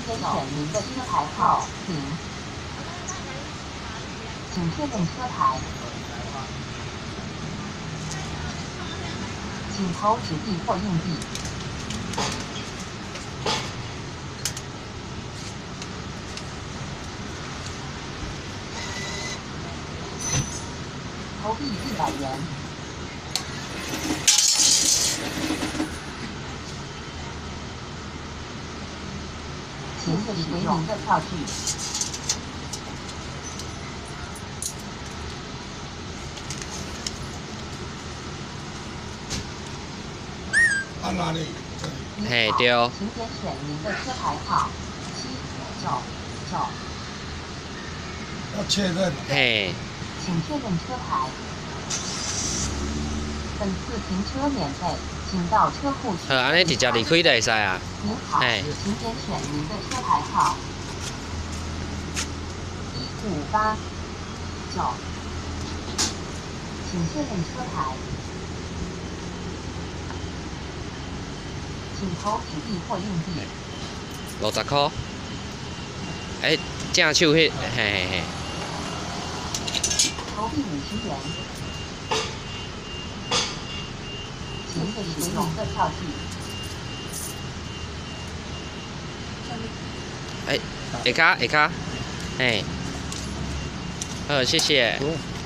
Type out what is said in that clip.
先选您的车牌号，请确认车牌，请投纸币或硬币。投币100元。请这里为您的票据。 按哪里？ 嘿，对。 请点选您的车牌号799。 要确认。 嘿。 请确认车牌。本次停车免费，请到车库区。 好，安尼直接离开就会使啊。 您好，请点选您的车牌号15899，请确认车牌，请投纸币或硬币。 50块。正手迄，嘿。 投币50元。请这里为您的票据。 下骹，嘿。好，谢谢。